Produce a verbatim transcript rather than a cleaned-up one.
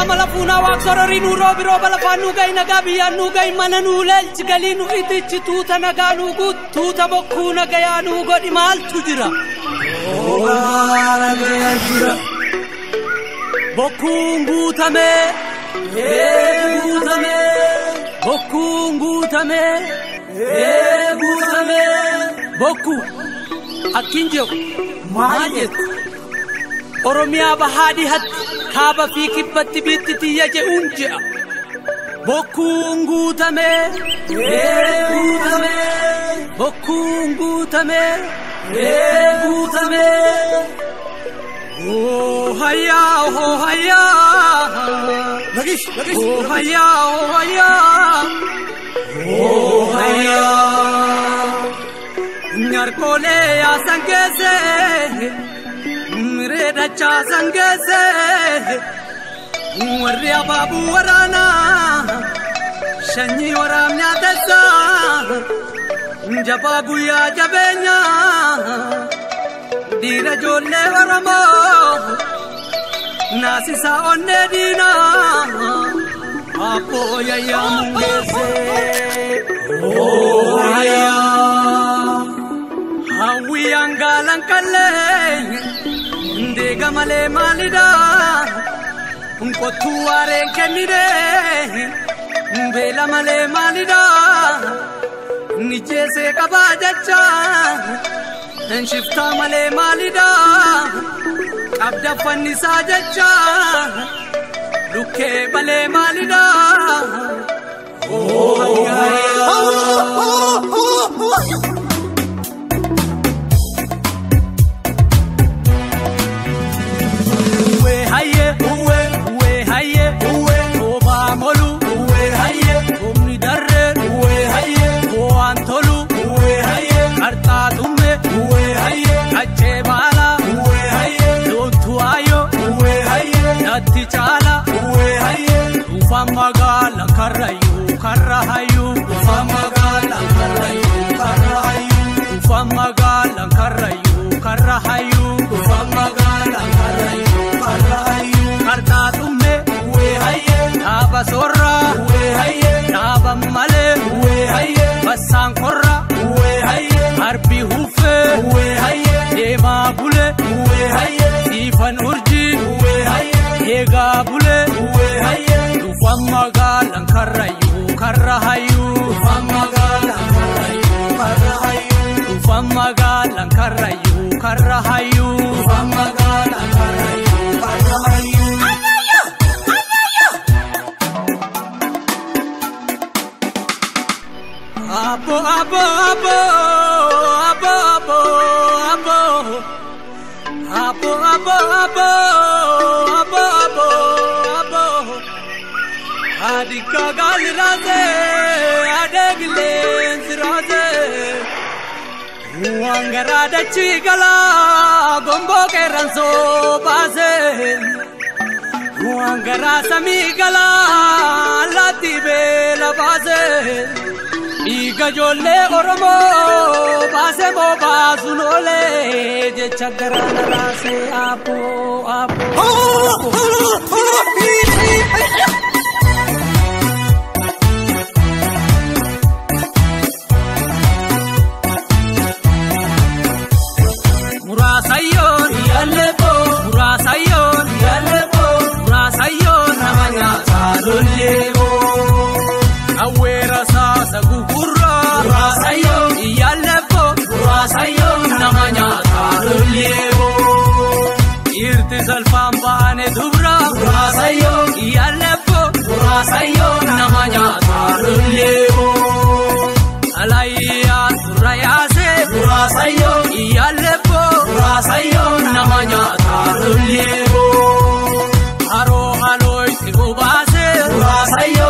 amala funa waq sorori nu robi roba la fanu gay naga biya nu gay mananu lel cigali nu itichi tuta naga nu gut tuta bokku naga ya nu godi mal tujira ola gaya jira bokku ngutame e ngutame bokku ngutame e ngutame bokku akinjo majet Oromia bahadi hat kaba fi kibati biti yaje unja bokku ngutame e ngutame bokku ngutame e ngutame oh haya oh haya lagish lagish oh haya oh haya oh haya nyar kole ya sangese mere dacha sangese warriya babu warana shanyi waramnya desa jababu ya jabenya dira jolle waramo nasisa onne dina apo ya yamungese oh ya hawi angalan kalle Ndega male malida unko tuare kenide mbela male malida niche se kabajacha enshifta male malida abda fanni sajacha luke male malida oh haye uwe uwe haye uwe oba molu uwe haye omni darre uwe haye o antolu uwe haye karta tumme uwe haye ache bala uwe haye lotu ayo uwe haye natti chala uwe haye ufamagala karayu karahayu ufamagala karayu karahayu ufamagala karayu karahayu ufamagala karayu karta tumme uwe haye naba sorra uwe haye naba male uwe haye basan korra uwe haye harbi hufe uwe haye dema bule uwe haye sifan urji uwe haye yega bule uwe haye ufamagalan karayu karahayu ufamagalan karayu karahayu ufamagalan karayu karahayu ufamagalan karayu karahayu Abo abo abo abo abo abo abo abo abo abo abo abo adika gal raze adegle raze wangara dachi gala gombo ke ranso base wangara sami gala lati bela base Iga jolle oromo base mo basunole je chagarana rase apo apo murasayon yalebo murasayon yalebo murasayon namanya salulebo awera sa sagugurra murasayo iyalebo murasayo namanya tarulebo irti salfam bane dubra murasayo iyalebo murasayo namanya tarulebo alaiya surayase murasayo iyalebo murasayo namanya tarulebo haro haloi sigubase murasayo